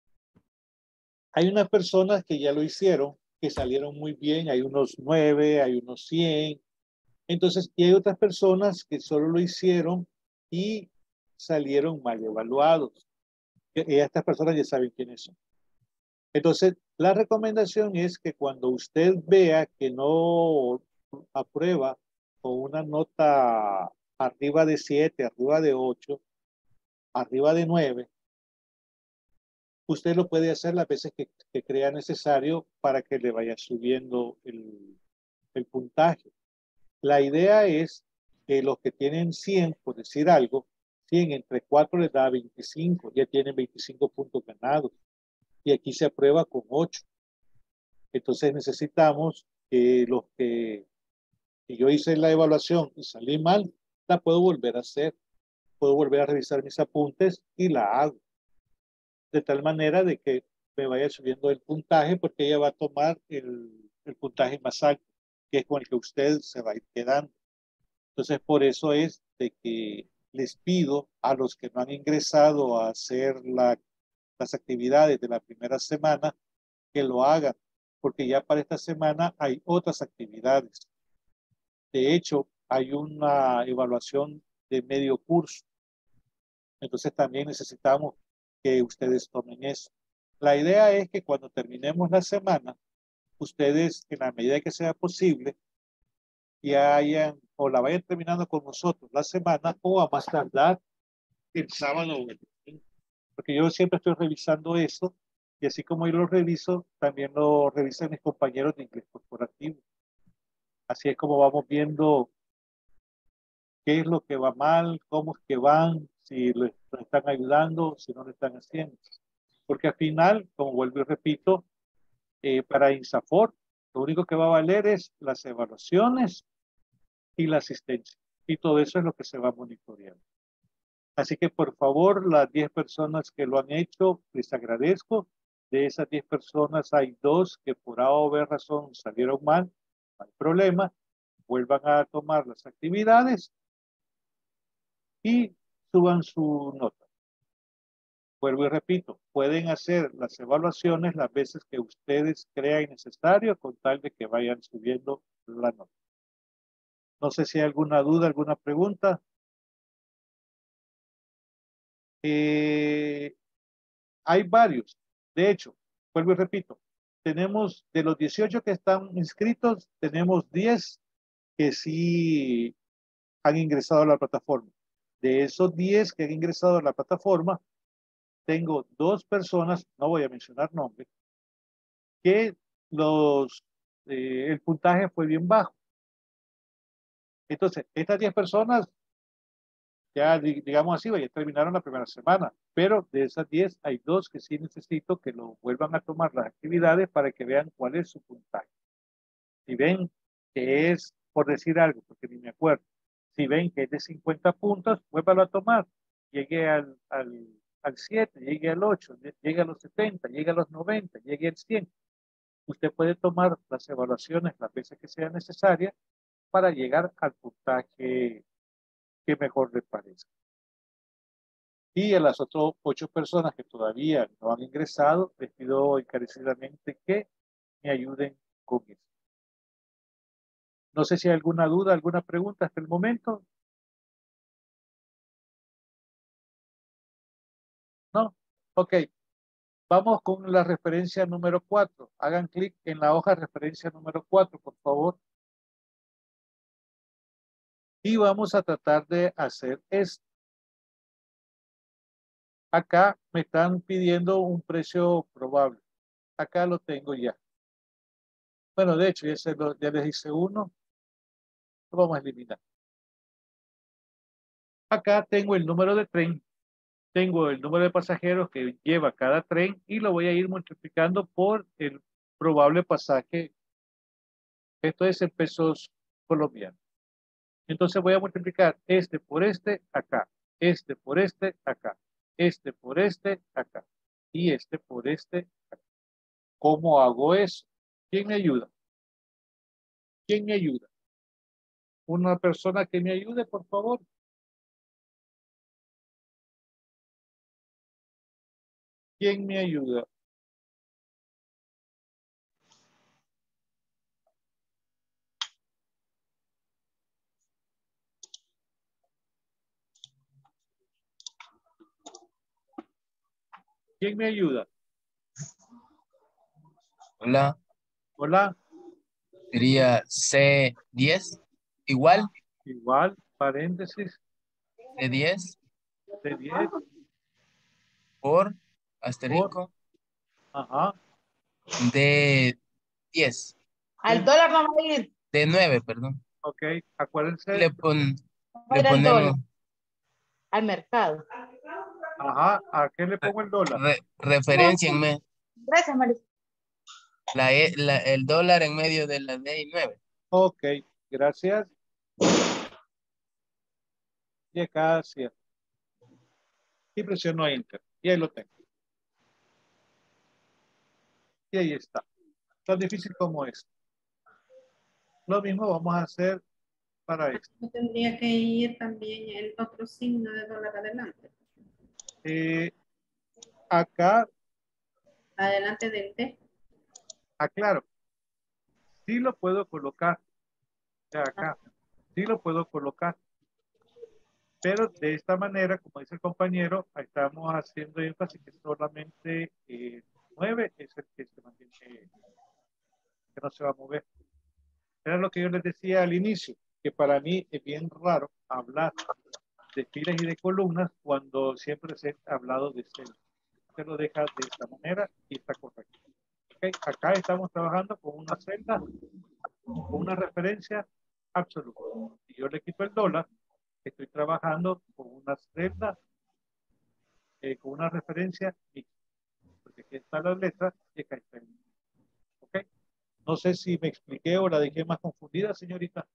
Hay unas personas que ya lo hicieron, que salieron muy bien, hay unos nueve, hay unos cien. Entonces, y hay otras personas que solo lo hicieron y salieron mal evaluados. Y estas personas ya saben quiénes son. Entonces, la recomendación es que cuando usted vea que no aprueba con una nota arriba de siete, arriba de ocho, arriba de nueve, usted lo puede hacer las veces que, que crea necesario para que le vaya subiendo el, el puntaje. La idea es que los que tienen cien, por decir algo, cien entre cuatro les da veinticinco, ya tienen veinticinco puntos ganados. Y aquí se aprueba con ocho. Entonces necesitamos que los que, que yo hice la evaluación y salí mal, la puedo volver a hacer. Puedo volver a revisar mis apuntes y la hago. De tal manera de que me vaya subiendo el puntaje porque ella va a tomar el, el puntaje más alto, que es con el que usted se va a ir quedando. Entonces, por eso es de que les pido a los que no han ingresado a hacer la, las actividades de la primera semana que lo hagan, porque ya para esta semana hay otras actividades. De hecho, hay una evaluación de medio curso. Entonces, también necesitamos que ustedes tomen eso. La idea es que cuando terminemos la semana, ustedes, en la medida que sea posible, ya hayan o la vayan terminando con nosotros la semana o a más tardar el sábado o el domingo. Porque yo siempre estoy revisando eso y así como yo lo reviso, también lo revisan mis compañeros de inglés corporativo. Así es como vamos viendo qué es lo que va mal, cómo es que van, si lo están ayudando, si no lo están haciendo. Porque al final, como vuelvo y repito, eh, para INSAFORP, lo único que va a valer es las evaluaciones y la asistencia. Y todo eso es lo que se va monitoreando. Así que por favor, las diez personas que lo han hecho, les agradezco. De esas diez personas hay dos que por A o B razón salieron mal, no hay problema. Vuelvan a tomar las actividades y suban su nota. Vuelvo y repito, pueden hacer las evaluaciones las veces que ustedes crean necesario con tal de que vayan subiendo la nota. No sé si hay alguna duda, alguna pregunta. Eh, hay varios. De hecho, vuelvo y repito, tenemos de los dieciocho que están inscritos, tenemos diez que sí han ingresado a la plataforma. De esos diez que han ingresado a la plataforma, tengo dos personas, no voy a mencionar nombres, que los, eh, el puntaje fue bien bajo. Entonces, estas diez personas, ya digamos así, ya terminaron la primera semana, pero de esas diez hay dos que sí necesito que lo vuelvan a tomar las actividades para que vean cuál es su puntaje. Si ven que es, por decir algo, porque ni me acuerdo, si ven que es de cincuenta puntos, vuélvalo a tomar. Llegue al, al, al siete, llegue al ocho, llegue a los setenta, llegue a los noventa, llegue al cien. Usted puede tomar las evaluaciones las veces que sea necesaria para llegar al puntaje que mejor le parezca. Y a las otras ocho personas que todavía no han ingresado, les pido encarecidamente que me ayuden con eso. No sé si hay alguna duda, alguna pregunta hasta el momento. ¿No? Ok. Vamos con la referencia número cuatro. Hagan clic en la hoja referencia número cuatro, por favor. Y vamos a tratar de hacer esto. Acá me están pidiendo un precio probable. Acá lo tengo ya. Bueno, de hecho, ya, se lo, ya les hice uno. Lo vamos a eliminar. Acá tengo el número de tren. Tengo el número de pasajeros que lleva cada tren y lo voy a ir multiplicando por el probable pasaje. Esto es en pesos colombianos. Entonces voy a multiplicar este por este acá, este por este acá, este por este acá. y este por este. ¿Cómo hago eso? ¿Quién me ayuda? ¿Quién me ayuda? Una persona que me ayude, por favor. ¿Quién me ayuda? ¿Quién me ayuda? Hola. Hola. Sería C diez. Igual Igual, paréntesis de diez de diez por por, asterisco ajá, de diez. Al dólar no va a ir. De nueve, perdón. ok, acuérdense, Le, pon, Va a le ir al ponemos dólar. Al mercado. ajá, ¿a qué le pongo el dólar? re- referencia en medio. Gracias, Marisa. La, E- la- el dólar en medio de la D y nueve. Ok, gracias. Y acá cierro. Y presiono Enter. Y ahí lo tengo. Y ahí está. Tan difícil como es. Lo mismo vamos a hacer para esto. No tendría que ir también el otro signo de dólar adelante. Eh, acá, Adelante del T. aclaro, sí lo puedo colocar. O sea, acá, sí lo puedo colocar. Pero de esta manera, como dice el compañero, ahí estamos haciendo énfasis que solamente eh, nueve es el que se mantiene, que no se va a mover. Era lo que yo les decía al inicio, que para mí es bien raro hablar de filas y de columnas cuando siempre se ha hablado de celdas. Se lo deja de esta manera y está correcto. ¿Okay? Acá estamos trabajando con una celda, con una referencia absoluta. Si yo le quito el dólar, estoy trabajando con una celda, eh, con una referencia mixta. Porque aquí están las letras y acá está el. ¿Ok? No sé si me expliqué o la dejé más confundida, señorita.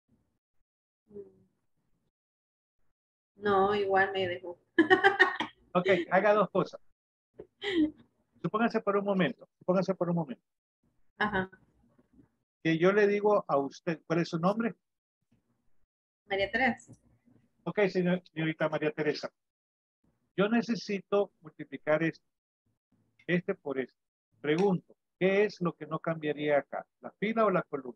No, igual me dejó. Ok, haga dos cosas. Supónganse por un momento, supónganse por un momento, Ajá. que yo le digo a usted, ¿cuál es su nombre? María Teresa. Ok, señor, señorita María Teresa. Yo necesito multiplicar este, este por este. Pregunto, ¿qué es lo que no cambiaría acá? ¿La fila o la columna?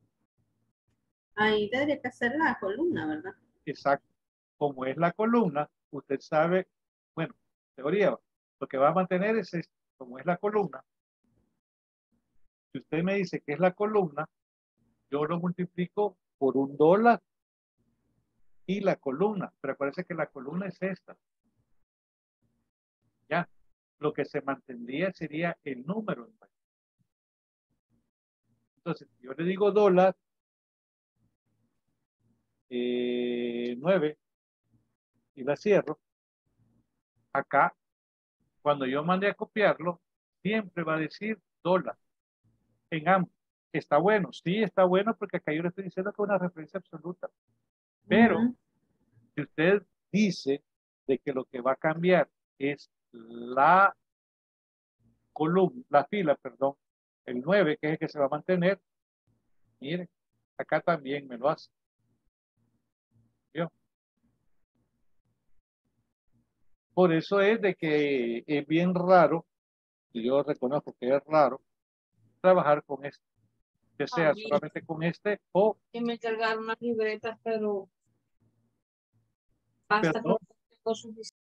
Ahí tendría que hacer la columna, ¿verdad? Exacto. Como es la columna, usted sabe, bueno, teoría, lo que va a mantener es esto. Como es la columna, si usted me dice que es la columna, yo lo multiplico por un dólar y la columna. Pero acuérdense que la columna es esta. Ya. Lo que se mantendría sería el número. Entonces, yo le digo dólar eh, nueve y la cierro. Acá, cuando yo mande a copiarlo, siempre va a decir dólar en ambos. Está bueno, sí está bueno porque acá yo le estoy diciendo que es una referencia absoluta. Pero Ujú. si usted dice de que lo que va a cambiar es la columna, la fila, perdón, el nueve, que es el que se va a mantener, mire, acá también me lo hace. ¿Vio? Por eso es de que es bien raro, y yo reconozco que es raro, trabajar con este, que sea Ay, solamente con este o, que me cargaron unas libretas, pero hasta perdón, que tengo suficiente.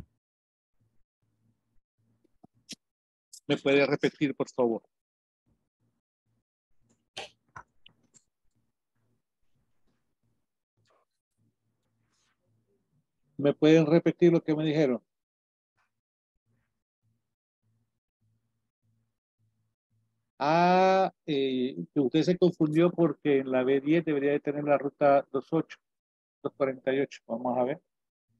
me puede repetir, por favor. ¿Me pueden repetir lo que me dijeron? Ah, eh, que usted se confundió porque en la B diez debería de tener la ruta veintiocho, doscientos cuarenta y ocho. Vamos a ver.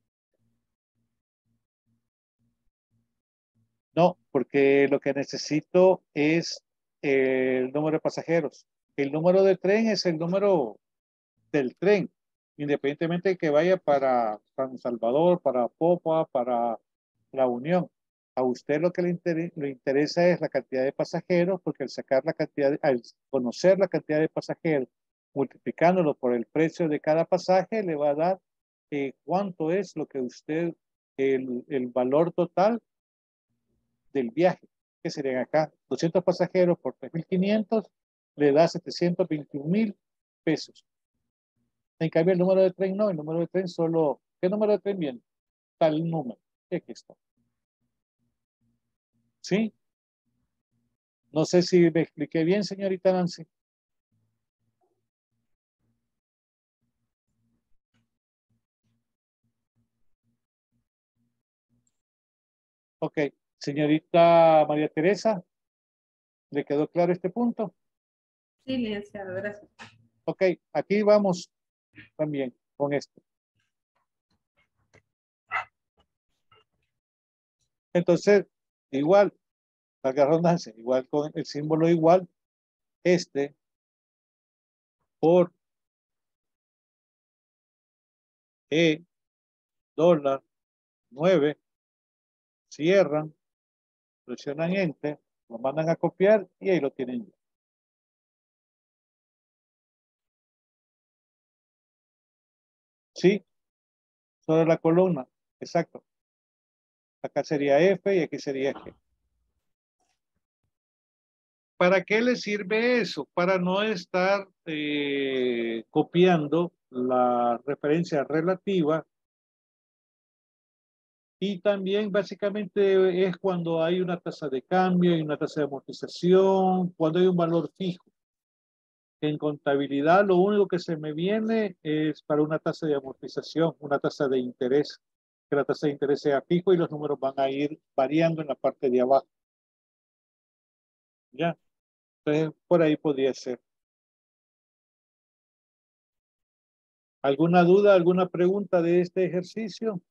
No, porque lo que necesito es el número de pasajeros. El número de tren es el número del tren, independientemente de que vaya para San Salvador, para Popa, para La Unión. A usted lo que le, inter le interesa es la cantidad de pasajeros, porque al sacar la cantidad, de, al conocer la cantidad de pasajeros, multiplicándolo por el precio de cada pasaje, le va a dar eh, cuánto es lo que usted, el, el valor total del viaje, que serían acá doscientos pasajeros por tres mil quinientos, le da setecientos veintiún mil pesos. En cambio, el número de tren no, el número de tren solo, ¿qué número de tren viene? Tal número, aquí está. ¿Sí? No sé si me expliqué bien, señorita Nancy. Ok, señorita María Teresa, ¿le quedó claro este punto? Sí, licenciado, gracias. Ok, aquí vamos también con esto. Entonces, igual, valga la redundancia, igual con el símbolo igual, este por E, dólar, nueve, cierran, presionan Enter, lo mandan a copiar y ahí lo tienen ya. Sí, sobre la columna, exacto. Acá sería F y aquí sería G. ¿Para qué le sirve eso? Para no estar eh, copiando la referencia relativa. Y también básicamente es cuando hay una tasa de cambio y una tasa de amortización, cuando hay un valor fijo. En contabilidad lo único que se me viene es para una tasa de amortización, una tasa de interés, que la tasa de interés sea fijo y los números van a ir variando en la parte de abajo. ¿Ya? Entonces, por ahí podría ser. ¿Alguna duda, alguna pregunta de este ejercicio?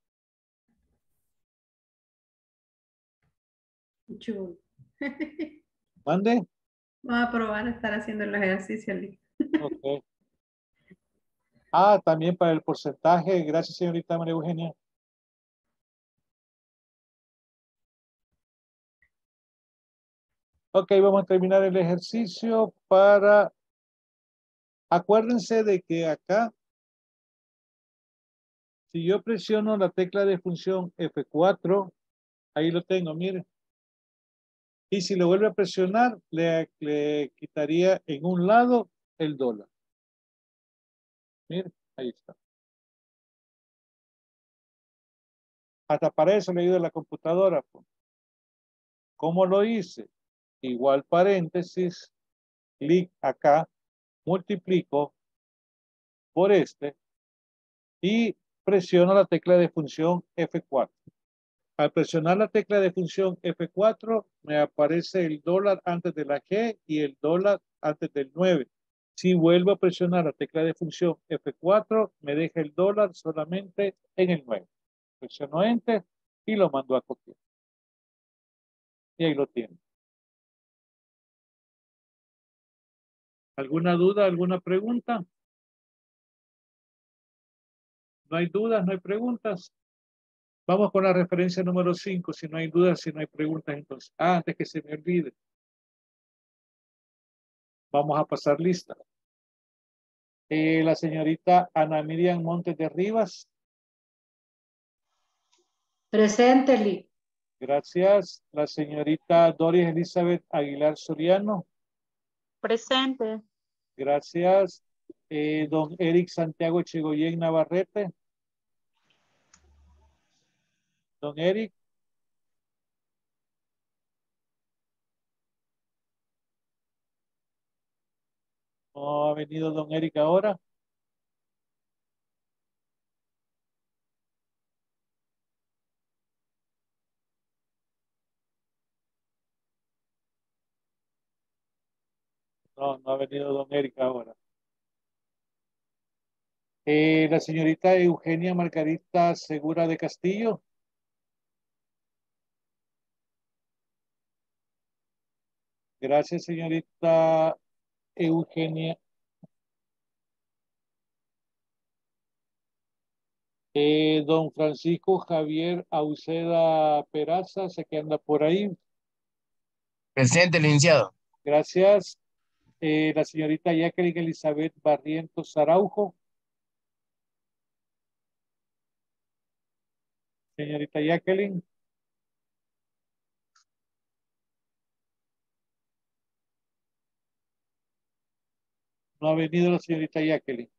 Chulo. ¿Mande? Vamos a probar a estar haciendo los ejercicios. Ok. Ah, también para el porcentaje. Gracias, señorita María Eugenia. Ok, vamos a terminar el ejercicio para... Acuérdense de que acá, si yo presiono la tecla de función F cuatro, ahí lo tengo, miren. Y si lo vuelve a presionar, le, le quitaría en un lado el dólar. Miren, ahí está. Hasta para eso le ayuda la computadora. ¿Cómo lo hice? Igual paréntesis, clic acá, multiplico por este y presiono la tecla de función F cuatro. Al presionar la tecla de función F cuatro, me aparece el dólar antes de la G y el dólar antes del nueve. Si vuelvo a presionar la tecla de función F cuatro, me deja el dólar solamente en el nueve. Presiono Enter y lo mando a copiar. Y ahí lo tiene. ¿Alguna duda, alguna pregunta? ¿No hay dudas, no hay preguntas? Vamos con la referencia número cinco. Si no hay dudas, si no hay preguntas, entonces, ah, antes que se me olvide, vamos a pasar lista. Eh, la señorita Ana Miriam Montes de Rivas. Presente, Li. Gracias. La señorita Doris Elizabeth Aguilar Soriano. Presente. Gracias. Eh, don Eric Santiago Chigoyen Navarrete. Don Eric. No ha venido don Eric ahora. No, no ha venido don Eric ahora. Eh, la señorita Eugenia Margarita Segura de Castillo. Gracias, señorita Eugenia. Eh, don Francisco Javier Auceda Peraza, sé que anda por ahí. Presente, licenciado. Gracias. Eh, la señorita Jacqueline Elizabeth Barrientos Araujo. Señorita Jacqueline. No ha venido la señorita Jacqueline.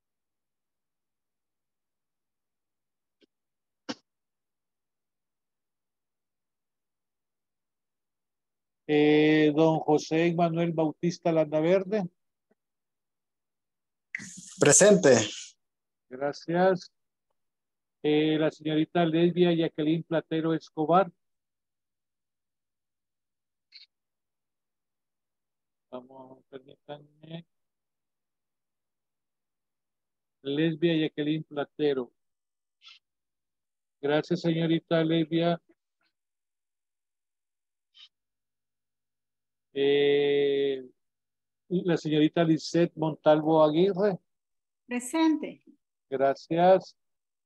Eh, don José Manuel Bautista Landaverde. Presente. Gracias. Eh, la señorita Lesbia Jacqueline Platero Escobar. Vamos, permítanme. Lesbia Jacqueline Platero. Gracias, señorita Lesbia. Eh, la señorita Lisette Montalvo Aguirre. Presente. Gracias.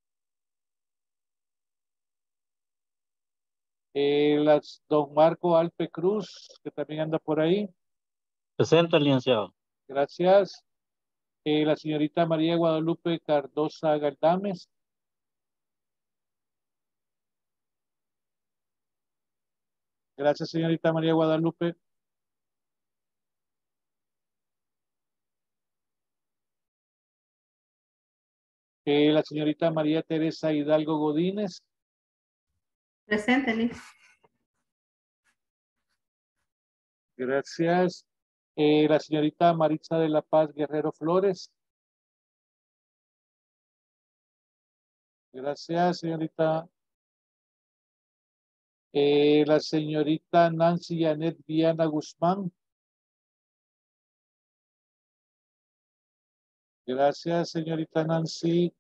Eh, las, don Marco Alpe Cruz, que también anda por ahí. Presente, licenciado. Gracias. Eh, la señorita María Guadalupe Cardosa Galdames. Gracias, señorita María Guadalupe. Eh, la señorita María Teresa Hidalgo Godínez. Presente, Liz. Gracias. Eh, la señorita Maritza de la Paz Guerrero Flores. Gracias, señorita. Eh, la señorita Nancy Janet Viana Guzmán. Gracias, señorita Nancy.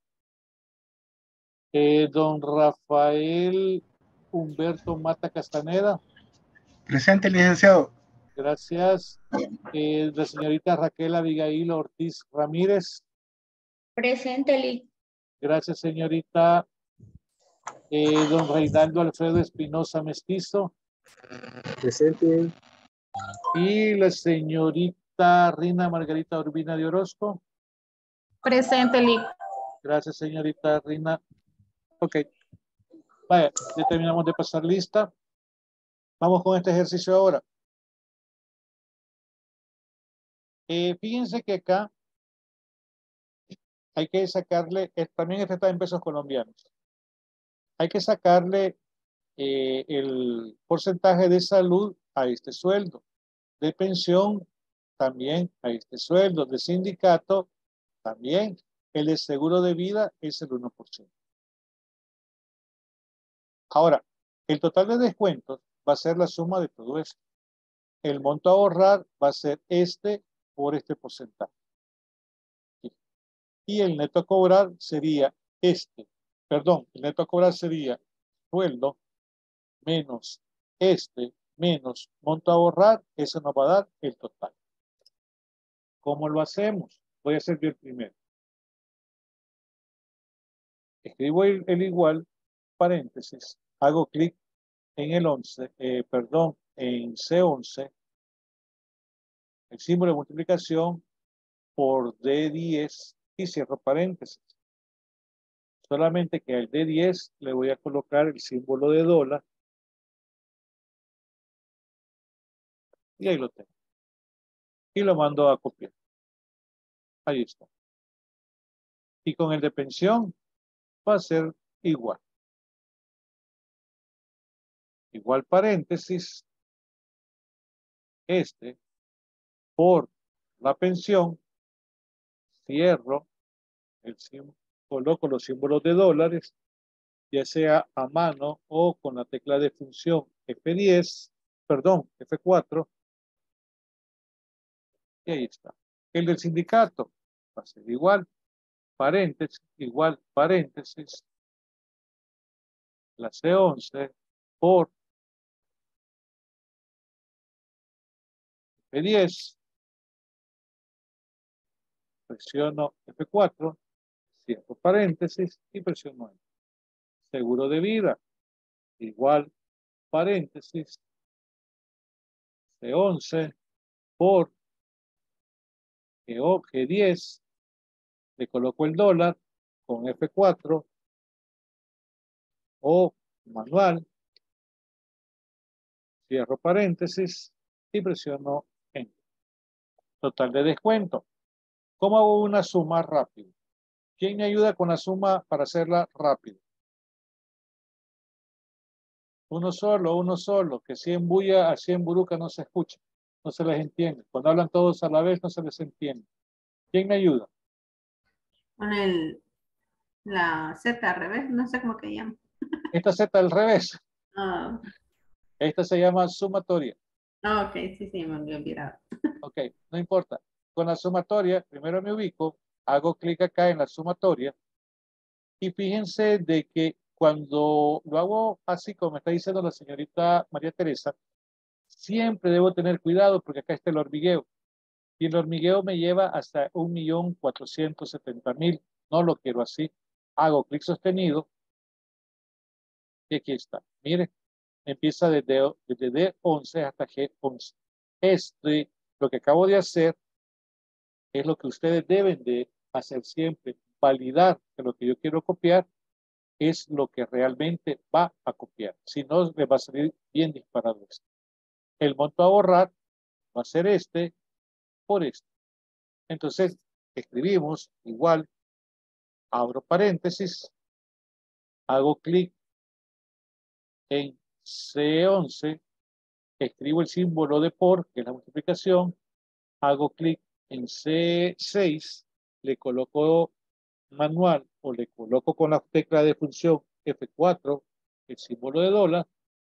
Eh, don Rafael Humberto Mata Castaneda. Presente, licenciado. Gracias. Eh, la señorita Raquel Abigail Ortiz Ramírez. Presente, Liz. Gracias, señorita. Eh, don Reinaldo Alfredo Espinosa Mestizo. Presente. Y la señorita Rina Margarita Urbina de Orozco. Presente, Liz. Gracias, señorita Rina. Ok. Vaya, ya terminamos de pasar lista. Vamos con este ejercicio ahora. Eh, fíjense que acá hay que sacarle, eh, también este está en pesos colombianos. Hay que sacarle eh, el porcentaje de salud a este sueldo, de pensión también a este sueldo, de sindicato también, el de seguro de vida es el uno por ciento. Ahora, el total de descuentos va a ser la suma de todo esto. El monto a ahorrar va a ser este por este porcentaje. Y el neto a cobrar sería este. Perdón, el neto a cobrar sería sueldo menos este menos monto a ahorrar. Eso nos va a dar el total. ¿Cómo lo hacemos? Voy a hacer yo el primero. Escribo el, el igual, paréntesis, hago clic en el once, eh, perdón, en C once, el símbolo de multiplicación por D diez y cierro paréntesis. Solamente que al D diez le voy a colocar el símbolo de dólar y ahí lo tengo. Y lo mando a copiar. Ahí está. Y con el de pensión va a ser igual. Igual paréntesis, este, por la pensión, cierro, el símbolo, coloco los símbolos de dólares, ya sea a mano o con la tecla de función F diez, perdón, F cuatro, y ahí está. El del sindicato va a ser igual, paréntesis, igual, paréntesis, la C once por F diez, presiono F cuatro, Cierro paréntesis y presiono enter. Seguro de vida, igual, paréntesis, C once por G diez, le coloco el dólar con F cuatro o manual, cierro paréntesis y presiono enter. Total de descuento. ¿Cómo hago una suma rápida? ¿Quién me ayuda con la suma para hacerla rápido? Uno solo, uno solo, que si en bulla, así en buruca no se escucha, no se les entiende. Cuando hablan todos a la vez no se les entiende. ¿Quién me ayuda? Con el, la Z al revés, no sé cómo que llama. Esta Z al revés. Ah, Esta se llama sumatoria. ah, ok, sí, sí, me había olvidado. Ok, no importa. Con la sumatoria, primero me ubico, hago clic acá en la sumatoria y fíjense de que cuando lo hago así como me está diciendo la señorita María Teresa, siempre debo tener cuidado porque acá está el hormigueo. Y el hormigueo me lleva hasta un millón cuatrocientos setenta mil. No lo quiero así. Hago clic sostenido y aquí está. Mire, empieza desde, desde D once hasta G once. Este, lo que acabo de hacer es lo que ustedes deben de hacer siempre. Validar que lo que yo quiero copiar es lo que realmente va a copiar. Si no, le va a salir bien disparado esto. El monto a borrar va a ser este por este. Entonces, escribimos igual, abro paréntesis, hago clic en C once, escribo el símbolo de por, que es la multiplicación, hago clic en C seis, le coloco manual o le coloco con la tecla de función F cuatro, el símbolo de dólar,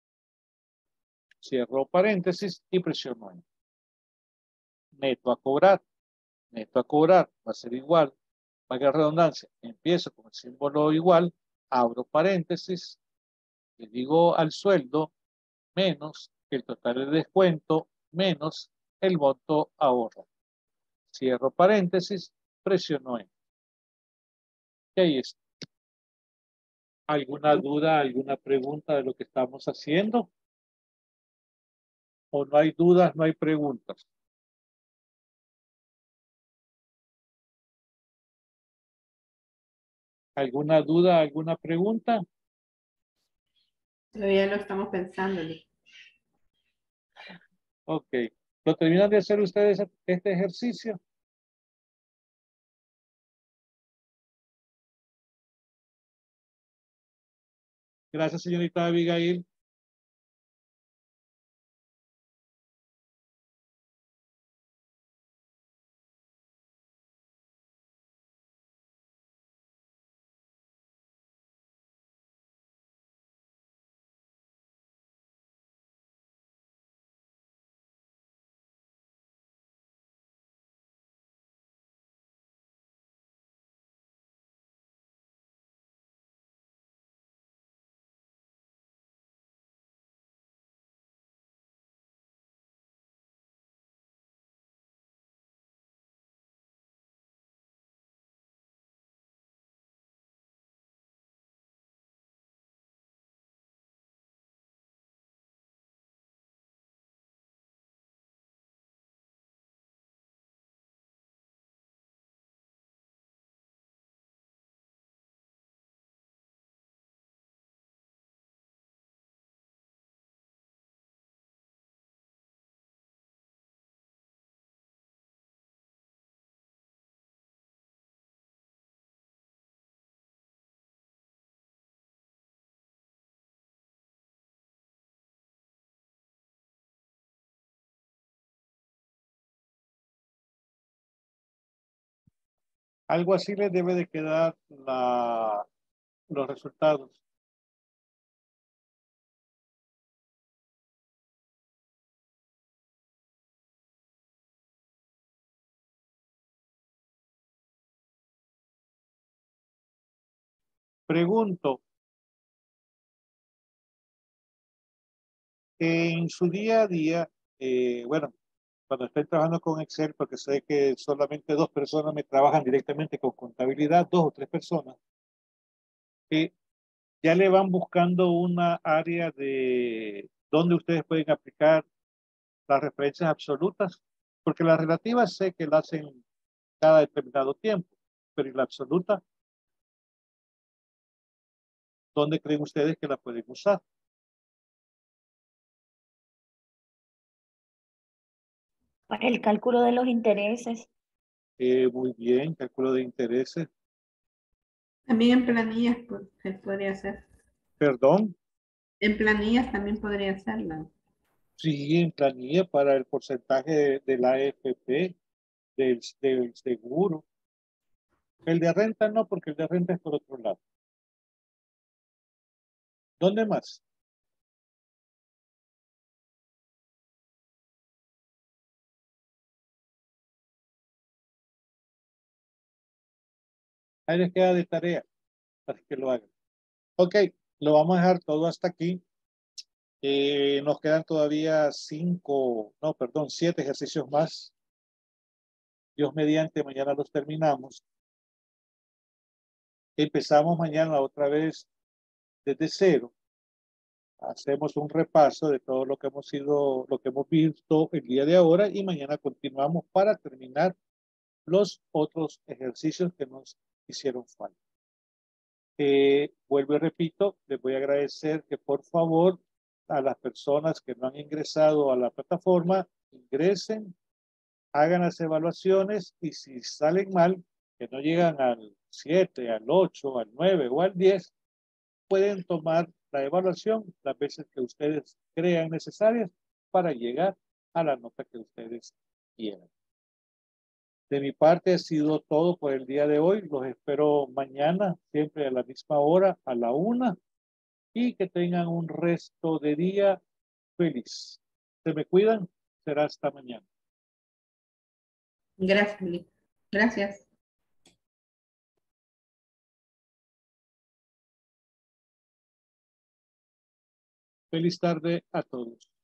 cierro paréntesis y presiono enter. Meto a cobrar, meto a cobrar, va a ser igual, valga la redundancia, empiezo con el símbolo igual, abro paréntesis, le digo al sueldo menos el total de descuento menos el monto ahorro. Cierro paréntesis, presiono enter. Y ahí está. ¿Alguna duda, alguna pregunta de lo que estamos haciendo? ¿O no hay dudas, no hay preguntas? ¿Alguna duda, alguna pregunta? Todavía lo estamos pensando. Ok. ¿Lo terminan de hacer ustedes este ejercicio? Gracias, señorita Abigail. Algo así les debe de quedar la, los resultados. Pregunto, en su día a día, eh, bueno, cuando estén trabajando con Excel, porque sé que solamente dos personas me trabajan directamente con contabilidad, dos o tres personas, que ya le van buscando una área de donde ustedes pueden aplicar las referencias absolutas, porque las relativas sé que la hacen cada determinado tiempo, pero ¿y la absoluta? ¿Dónde creen ustedes que la pueden usar? Para el cálculo de los intereses. Eh, muy bien, cálculo de intereses. También en planillas pues, se podría hacer. Perdón, En planillas también podría hacerla. sí, en planilla para el porcentaje de, de la A F P, del, del seguro. El de renta no, porque el de renta es por otro lado. ¿Dónde más? Ahí les queda de tarea para que lo hagan. Ok, lo vamos a dejar todo hasta aquí. Eh, nos quedan todavía cinco, no, perdón, siete ejercicios más. Dios mediante, mañana los terminamos. Empezamos mañana otra vez desde cero. Hacemos un repaso de todo lo que hemos sido, lo que hemos visto el día de ahora y mañana continuamos para terminar los otros ejercicios que nos hicieron falta. Eh, vuelvo y repito, les voy a agradecer que por favor a las personas que no han ingresado a la plataforma, ingresen, hagan las evaluaciones y si salen mal, que no llegan al siete, al ocho, al nueve o al diez, pueden tomar la evaluación las veces que ustedes crean necesarias para llegar a la nota que ustedes quieran. De mi parte ha sido todo por el día de hoy. Los espero mañana, siempre a la misma hora, a la una, y que tengan un resto de día feliz. Se me cuidan. Será hasta mañana. Gracias, Lick. Gracias. Feliz tarde a todos.